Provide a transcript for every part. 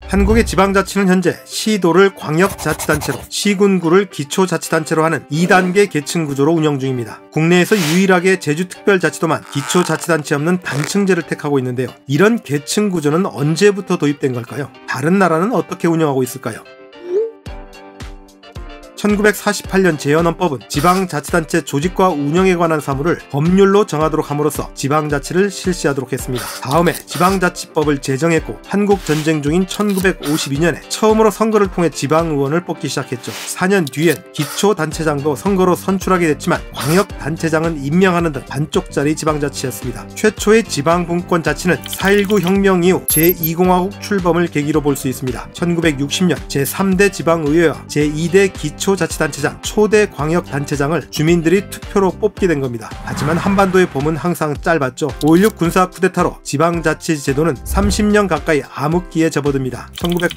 한국의 지방자치는 현재 시도를 광역자치단체로, 시군구를 기초자치단체로 하는 2단계 계층 구조로 운영 중입니다. 국내에서 유일하게 제주특별자치도만 기초자치단체 없는 단층제를 택하고 있는데요. 이런 계층 구조는 언제부터 도입된 걸까요? 다른 나라는 어떻게 운영하고 있을까요? 1948년 재헌헌법은 지방자치단체 조직과 운영에 관한 사무를 법률로 정하도록 함으로써 지방자치를 실시하도록 했습니다. 다음에 지방자치법을 제정했고 한국전쟁 중인 1952년에 처음으로 선거를 통해 지방의원을 뽑기 시작했죠. 4년 뒤엔 기초단체장도 선거로 선출하게 됐지만 광역단체장은 임명하는 등 반쪽짜리 지방자치였습니다. 최초의 지방분권자치는 4.19 혁명 이후 제2공화국 출범을 계기로 볼 수 있습니다. 1960년 제3대 지방의회와 제2대 기초자치단체장, 초대 광역단체장을 주민들이 투표로 뽑게 된 겁니다. 하지만 한반도의 봄은 항상 짧았죠. 5.16 군사 쿠데타로 지방자치 제도는 30년 가까이 암흑기에 접어듭니다.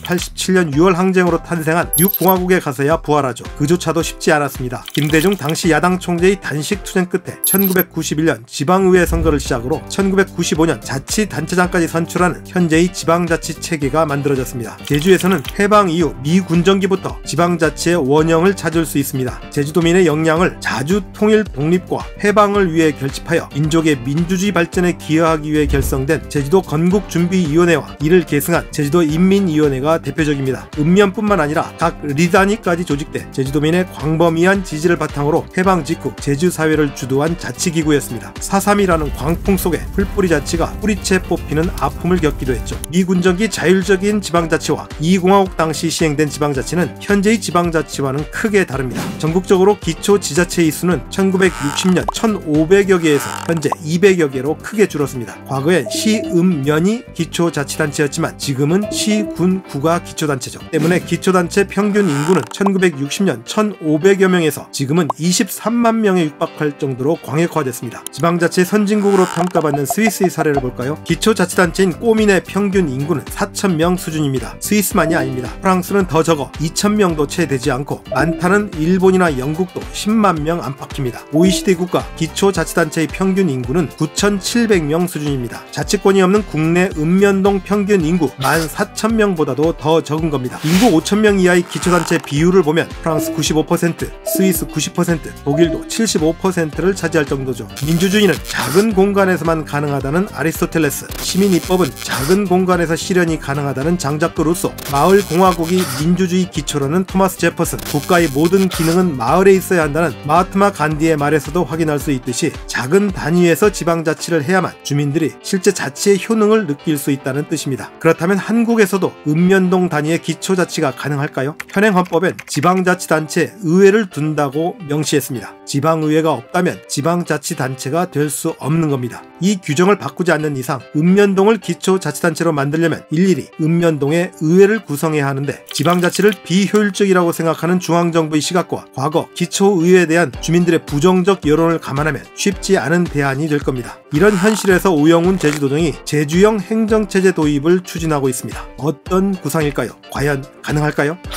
1987년 6월 항쟁으로 탄생한 6공화국에 가서야 부활하죠. 그조차도 쉽지 않았습니다. 김대중 당시 야당 총재의 단식 투쟁 끝에 1991년 지방의회 선거를 시작으로 1995년 자치단체장까지 선출하는 현재의 지방자치 체계가 만들어졌습니다. 제주에서는 해방 이후 미군정기부터 지방자치의 원형을 찾을 수 있습니다. 제주도민의 역량을 자주 통일 독립과 해방을 위해 결집하여 민족의 민주주의 발전에 기여하기 위해 결성된 제주도 건국준비위원회와 이를 계승한 제주도 인민위원회가 대표적입니다. 읍면뿐만 아니라 각 리단위까지 조직돼 제주도민의 광범위한 지지를 바탕으로 해방 직후 제주사회를 주도한 자치기구였습니다. 4.3이라는 광풍 속에 풀뿌리 자치가 뿌리채 뽑히는 아픔을 겪기도 했죠. 미군정기 자율적인 지방자치와 2공화국 당시 시행된 지방자치는 현재의 지방자치와는 크게 다릅니다. 전국적으로 기초지자체의 수는 1960년 1,500여 개에서 현재 200여 개로 크게 줄었습니다. 과거엔 시, 읍, 면이 기초자치단체였지만 지금은 시, 군, 구가 기초단체죠. 때문에 기초단체 평균 인구는 1960년 1,500여 명에서 지금은 23만 명에 육박할 정도로 광역화됐습니다. 지방자치 선진국으로 평가받는 스위스의 사례를 볼까요? 기초자치단체인 꼬민의 평균 인구는 4,000명 수준입니다. 스위스만이 아닙니다. 프랑스는 더 적어 2,000명도 채 되지 않고 많다는 일본이나 영국도 10만 명 안팎입니다. OECD 국가 기초자치단체의 평균 인구는 9,700명 수준입니다. 자치권이 없는 국내 읍면동 평균 인구 14,000명보다도 더 적은 겁니다. 인구 5,000명 이하의 기초단체 비율을 보면 프랑스 95%, 스위스 90%, 독일도 75%를 차지할 정도죠. 민주주의는 작은 공간에서만 가능하다는 아리스토텔레스, 시민입법은 작은 공간에서 실현이 가능하다는 장자크 루소, 마을공화국이 민주주의 기초로는 토마스 제퍼슨, 국가의 모든 기능은 마을에 있어야 한다는 마하트마 간디의 말에서도 확인할 수 있듯이 작은 단위에서 지방자치를 해야만 주민들이 실제 자치의 효능을 느낄 수 있다는 뜻입니다. 그렇다면 한국에서도 읍면동 단위의 기초자치가 가능할까요? 현행 헌법엔 지방자치단체에 의회를 둔다고 명시했습니다. 지방의회가 없다면 지방자치단체가 될 수 없는 겁니다. 이 규정을 바꾸지 않는 이상 읍면동을 기초자치단체로 만들려면 일일이 읍면동에 의회를 구성해야 하는데 지방자치를 비효율적이라고 생각하는 중앙정부의 시각과 과거 기초의회에 대한 주민들의 부정적 여론을 감안하면 쉽지 않은 대안이 될 겁니다. 이런 현실에서 오영훈 제주도정이 제주형 행정체제 도입을 추진하고 있습니다. 어떤 구상일까요? 과연 가능할까요?